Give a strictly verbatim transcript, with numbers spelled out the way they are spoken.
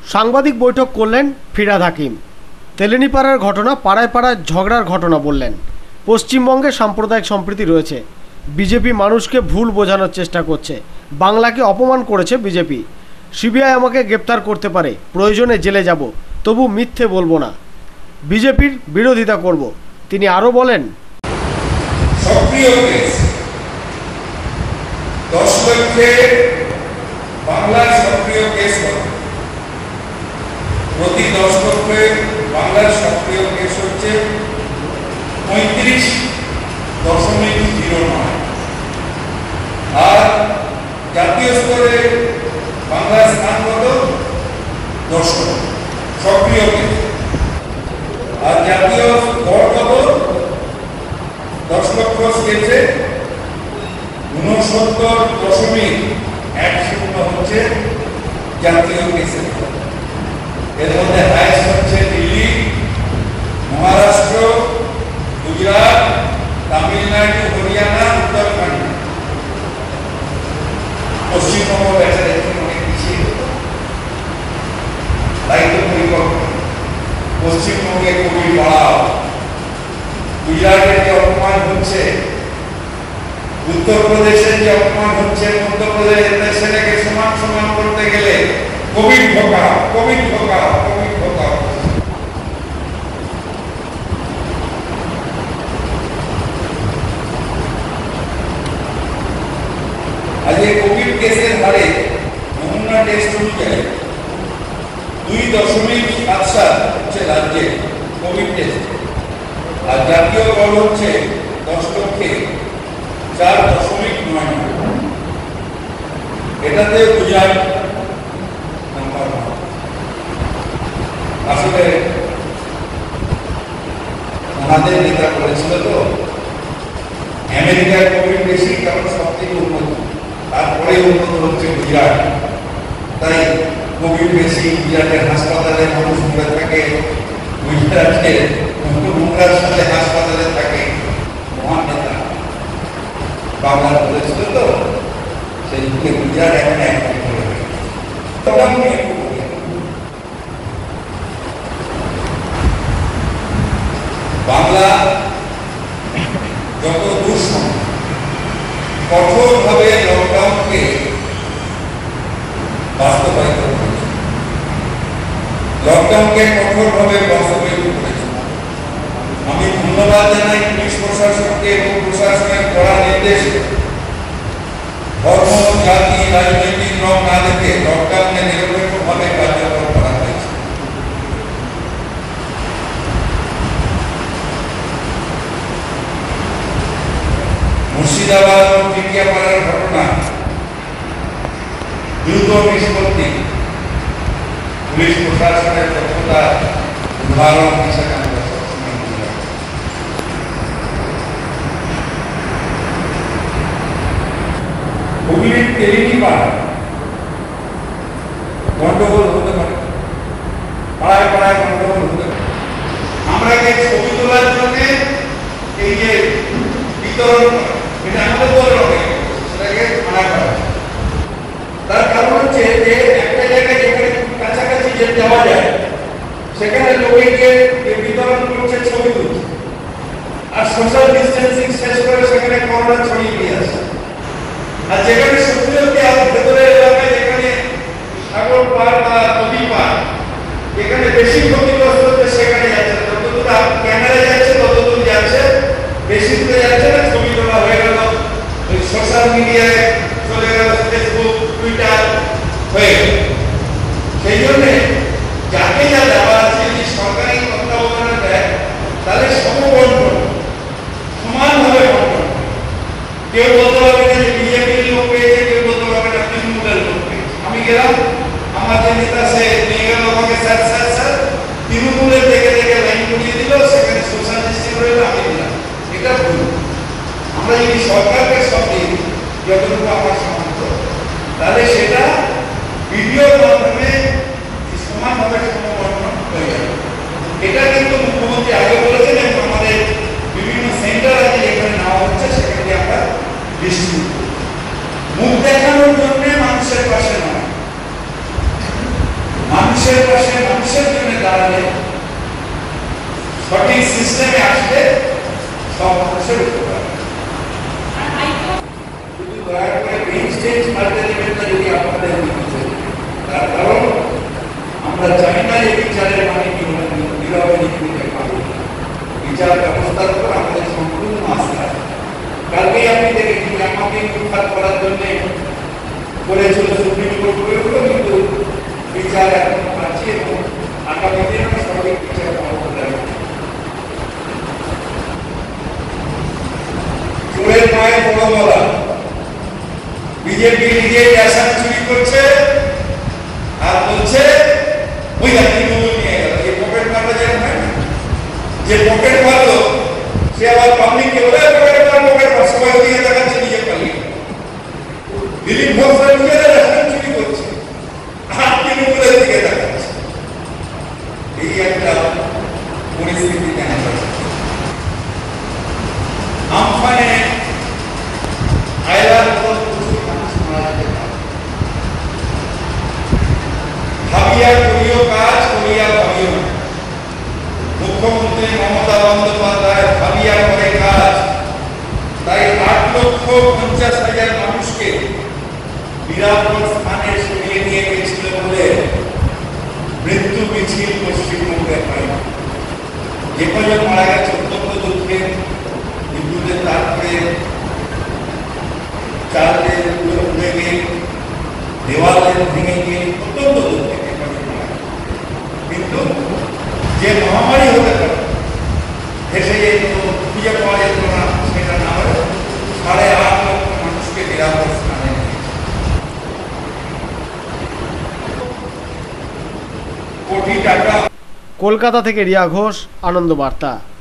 সাংবাদিক বৈঠক করলেন ফিরহাদ হাকিম। তেলেনীপাড়ার ঘটনা পাড়ায় পাড়ায় ঝগড়ার ঘটনা বললেন। পশ্চিমবঙ্গে সাম্প্রদায়িক সম্প্রীতি রয়েছে, বিজেপি মানুষকে ভুল বোঝানোর চেষ্টা করছে, বাংলাকে অপমান করেছে বিজেপি। সিবিআই আমাকে গ্রেপ্তার করতে পারে, প্রয়োজনে জেলে যাব, তবু মিথ্যে বলবো না, বিজেপির বিরোধিতা করব। তিনি আরও বলেন, সক্রিয় কেস দশ লক্ষে বাংলার সক্রিয় কেস হবে, প্রতি দশ লক্ষে বাংলার সক্রিয় কেস হচ্ছে পঁয়ত্রিশ দশমিক জিরো নয়, আর জাতীয় স্তরে বাংলার স্থান কত? দশ সক্রিয় কেস, আর জাতীয় গড় কত? দশ লক্ষ কেসে ঊনসত্তর দশমিক এক শূন্য হচ্ছে জাতীয় কেসের। এর মধ্যে হাইস্ট হচ্ছে দিল্লি, মহারাষ্ট্র, গুজরাট, তামিলনাড়ু, হরিয়ানা, উত্তরাখণ্ড। পশ্চিমবঙ্গ বেচা দেখে অনেক পিছিয়ে, দায়িত্ব পরিকল্পনা। পশ্চিমবঙ্গে কোভিড বাড়াও, গুজরাটের যে অপমান হচ্ছে, উত্তরপ্রদেশের যে অপমান হচ্ছে, মধ্যপ্রদেশ, সেটাকে সমান সমান করতে গেলে কোভিড ঢোকা কোভিড ঢোকা কোভিড ঢোকা আজ এই কোভিড কেসের হারে নমুনা টেস্ট অনুযায়ী দুই দশমিক সাত সাত হচ্ছে রাজ্যে কোভিড টেস্ট, আর জাতীয় গড় হচ্ছে দশ লক্ষে চার দশমিক নয় নয়। এটাতে গুজরাট নাম্বার ওয়ান। আসলে আমাদের নেতা বলেছিল তো আমেরিকার কোভিড বেশি, কারণ সব থেকে উন্নত, তারপরে উন্নত হচ্ছে গুজরাট। তাই কোভিড বেশি, গুজরাটের হাসপাতালে মানুষ মরে থাকে, গুজরাটের নোংরার সাথে হাসপাতালে থাকে। মহান নেতা বাংলার বলেছিল তো, সেই যুগে গুজরাট এখন একদম বাংলা যত দুঃসহ কঠোরভাবে লকডাউনকে বাস্তবায়িত করেছে, লকডাউনকে কঠোরভাবে বাস্তবায়িত করেছে। আমি ধন্যবাদ জানাই পুলিশ প্রশাসনকে এবং প্রশাসনের কড়া নির্দেশে ধর্ম, জাতি, রাজনৈতিক রং না দেখে লকডাউনে নিরপেক্ষভাবে কার্যকর করা হয়েছে। মুর্শিদাবাদ ও টিকিয়াপাড়ার ঘটনা দ্রুত নিষ্পত্তি পুলিশ প্রশাসনের দক্ষতা উদাহরণ হিসেবে আমরা সবসময় মনে রাখি। হুগলির তেলেনীপাড়া গন্ডগোল হতে পারে, পাড়ায় পাড়ায় গন্ডগোল হতে পারে। আমরা যে ছবি তোলার জন্য এই যে বিতরণ এটা আমাদের বলে সেটাকে মানা করা। তার কারণ হচ্ছে যে একটা জায়গায় যেখানে কাছাকাছি যে যাওয়া যায় সেখানে লোকেকে বিতরণ করছে, ছবি তুলছে, আর সোশ্যাল ডিস্টেন্সিং শেষ করে সেখানে করোনা ছড়িয়ে দিয়ে আসে। আর যেখানে সত্যি ভেতরে এলাকায় যেখানে সাগর পার বা নদী পার, এখানে বেশি ক্ষতিগ্রস্ত হচ্ছে, সেখানে যাচ্ছে যতদূর ক্যামেরা যাচ্ছে ততদূর যাচ্ছে, বেশি দূরে যাচ্ছে না। ছবি তোলা হয়ে গেল, ওই সোশ্যাল মিডিয়ায় চলে গেল, ফেসবুক, টুইটার হয়ে গেল। সেই জন্যে যাকে যা দেওয়া আছে যদি সরকারি তত্ত্বাবধানে দেয় তাহলে সমবন্টন, সমানভাবে বন্টন। কেউ বলতে পারবে না যে বিজেপির লোক পেয়েছে, কেউ বলতে পারবে না তৃণমূলের লোক পেয়েছে। আমি গেলাম, আমার যে নেতা সে নিয়ে গেল আমাকে, স্যার স্যার স্যার তৃণমূলের দেখে দেখে লাইন করিয়ে দিল, সেখানে সোশ্যাল ডিস্টেন্স রইল, আমি দিলাম। এটা ভুল। আমরা যদি সরকারকে সব দিই যতটুকু আমার সামর্থ্য, তাহলে সেটা ভিডিওর মাধ্যমে সমানভাবে সমবন্টন হয়ে যাবে। এটা কিন্তু মুখ্যমন্ত্রী আগে বলেছেন এবং আমাদের বিভিন্ন সেন্টার আছে যেখানে নেওয়া হচ্ছে, সেখানে আমরা 'ডিস্ট্রিবিউট' মুখ দেখানোর জন্য মানুষের পাশে নয়, মানুষের পাশে মানুষের জন্য দাঁড়ালে, সঠিক সিস্টেমে আসলে সব মানুষের উপকার। শুধু দয়া করে বেঞ্চ চেঞ্জ পাল্টে দেবেন না যদি আপনাদের নিতে, তার কারণ আমরা জানি না এই বিচারের মানে কি নীরবে নিতে পারবো। বিচার ব্যবস্থার উপর আমাদের সম্পূর্ণ আস্থা। কালকে আপনি দেখেছেন আমাকে উৎখাত করার জন্য করেছিল সুপ্রিম কোর্ট করেছিল, কিন্তু বিচার এখন পাচ্ছি এবং আগামী দিনে সঠিক বিচার পাওয়া যাবে। চোরের মায়ের বড় বলা, বিজেপি নিজেই রেশন চুরি করছে আর বলছে ওই তৃণমূল নিয়ে গেল। যে পকেট মারলো যেন হয় না, যে পকেট মারলো সে আবার পাবলিককে বলে পকেট মার পকেট মার, সবাই ওদিকে দেখাচ্ছে নিজে পালিয়ে। দিলীপ ঘোষরা নিজেরা রেশন চুরি করছে আর তৃণমূলের দিকে দেখাচ্ছে। এই একটা পরিস্থিতি দেখা যাচ্ছে। আমফানে আয়লার মতো প্রচুর মানুষ মারা যেতে পারে। ভাবিয়া করিও কাজ, করিয়া ভাবিও না। মুখ্যমন্ত্রী মমতা বন্দ্যোপাধ্যায় ভাবিয়া করে কাজ, তাই আট লক্ষ পঞ্চাশ হাজার মানুষকে নিরাপদ স্থানে সরিয়ে নিয়ে গেছিল বলে মৃত্যু মিছিল পশ্চিমবঙ্গে হয়। যে কজন মারা গেছে অত্যন্ত দুঃখে, হিন্দুদের তারপরে চালের উড়ে গিয়ে দেওয়ালের ভেঙে গিয়ে অত্যন্ত দুঃখে কিন্তু যে মহামারী হতে পারে দেশে খুঁজে পাওয়া যেত না, সেটা না হলে সাড়ে আট লক্ষ মানুষকে নিরাপদ স্থানে কোটি টাকা। কলকাতা থেকে রিয়া ঘোষ, আনন্দ বার্তা।